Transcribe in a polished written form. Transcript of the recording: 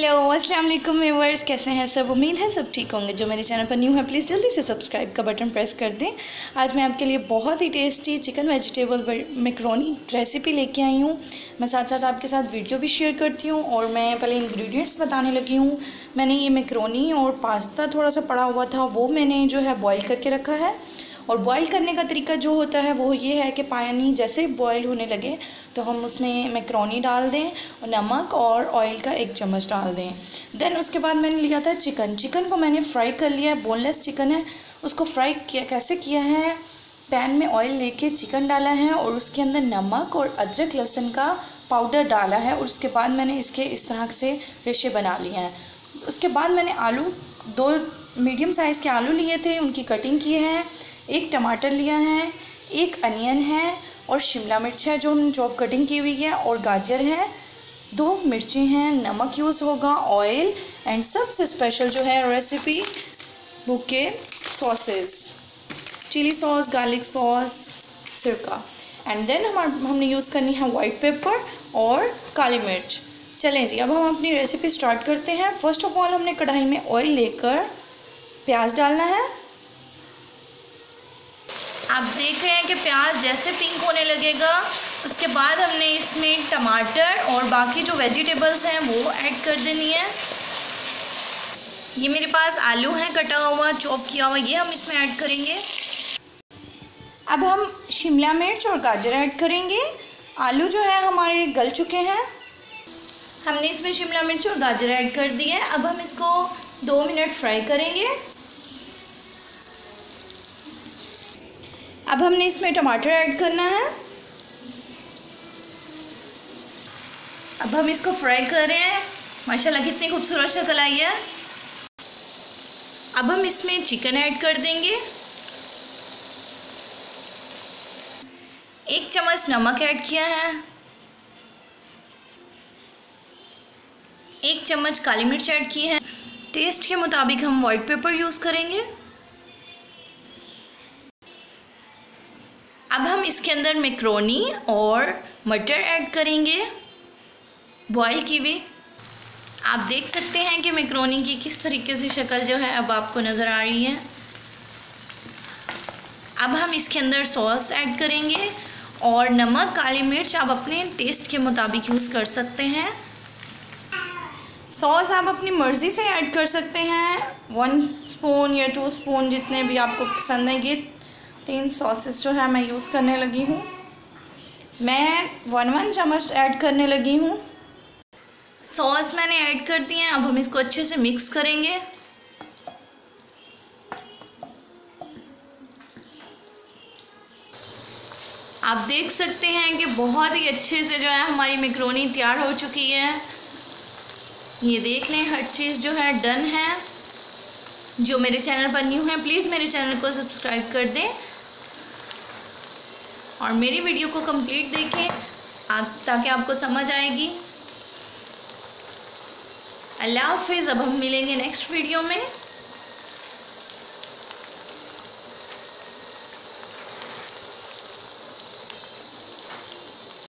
Hello अस्सलाम वालेकुम viewers, कैसे हैं सब। उम्मीद है सब ठीक होंगे। जो मेरे चैनल पर न्यू है प्लीज़ जल्दी से सब्सक्राइब का बटन प्रेस कर दें। आज मैं आपके लिए बहुत ही tasty chicken vegetable macaroni recipe लेके आई हूँ। मैं साथ साथ आपके साथ वीडियो भी शेयर करती हूँ और मैं पहले इंग्रेडिएंट्स बताने लगी हूँ। मैंने ये मैकरोनी और पास्ता थोड़ा सा पड़ा हुआ था, वो मैंने जो है बॉयल करके रखा है। और बॉईल करने का तरीका जो होता है वो ये है कि पानी जैसे बॉईल होने लगे तो हम उसमें मैकरोनी डाल दें और नमक और ऑयल का 1 चम्मच डाल दें। देन उसके बाद मैंने लिया था चिकन को मैंने फ्राई कर लिया है। बोनलेस चिकन है, उसको फ्राई किया। कैसे किया है, पैन में ऑयल लेके चिकन डाला है और उसके अंदर नमक और अदरक लहसुन का पाउडर डाला है। और उसके बाद मैंने इसके इस तरह से रेशे बना लिए हैं। उसके बाद मैंने आलू 2 मीडियम साइज़ के आलू लिए थे, उनकी कटिंग की है। 1 टमाटर लिया है, 1 अनियन है और शिमला मिर्च है जो हम चॉप कटिंग की हुई है, और गाजर है, 2 मिर्ची हैं, नमक यूज़ होगा, ऑयल एंड सबसे स्पेशल जो है रेसिपी वो के sauces, chilli sauce, garlic sauce, सिरका। एंड देन हमने यूज़ करनी है वाइट पेपर और काली मिर्च। चलें जी, अब हम अपनी रेसिपी स्टार्ट करते हैं। फर्स्ट ऑफ ऑल हमने कढ़ाई में ऑयल लेकर प्याज डालना है। आप देख रहे हैं कि प्याज जैसे पिंक होने लगेगा उसके बाद हमने इसमें टमाटर और बाकी जो वेजिटेबल्स हैं वो ऐड कर देनी है। ये मेरे पास आलू है कटा हुआ, चॉप किया हुआ, ये हम इसमें ऐड करेंगे। अब हम शिमला मिर्च और गाजर ऐड करेंगे। आलू जो है हमारे गल चुके हैं, हमने इसमें शिमला मिर्च और गाजर ऐड कर दिए। अब हम इसको 2 मिनट फ्राई करेंगे। अब हमने इसमें टमाटर ऐड करना है। अब हम इसको फ्राई कर रहे हैं। माशाल्लाह कितनी खूबसूरत शक्ल आई है। अब हम इसमें चिकन ऐड कर देंगे। 1 चम्मच नमक ऐड किया है, 1 चम्मच काली मिर्च ऐड की है। टेस्ट के मुताबिक हम वाइट पेपर यूज़ करेंगे। अब हम इसके अंदर मैकरोनी और मटर ऐड करेंगे बॉईल की हुई। आप देख सकते हैं कि मैकरोनी की किस तरीके से शक्ल जो है अब आपको नज़र आ रही है। अब हम इसके अंदर सॉस ऐड करेंगे और नमक, काली मिर्च आप अपने टेस्ट के मुताबिक यूज़ कर सकते हैं। सॉस आप अपनी मर्ज़ी से ऐड कर सकते हैं, 1 स्पून या 2 स्पून जितने भी आपको पसंद है। ये 3 सॉसेस जो है मैं यूज़ करने लगी हूँ। मैं 1 चम्मच ऐड करने लगी हूँ। सॉस मैंने ऐड कर दिए हैं। अब हम इसको अच्छे से मिक्स करेंगे। आप देख सकते हैं कि बहुत ही अच्छे से जो है हमारी मैकरोनी तैयार हो चुकी है। ये देख लें, हर चीज़ जो है डन है। जो मेरे चैनल पर न्यू है प्लीज़ मेरे चैनल को सब्सक्राइब कर दें और मेरी वीडियो को कंप्लीट देखें ताकि आपको समझ आएगी। अल्लाह हाफ़िज़। अब हम मिलेंगे नेक्स्ट वीडियो में।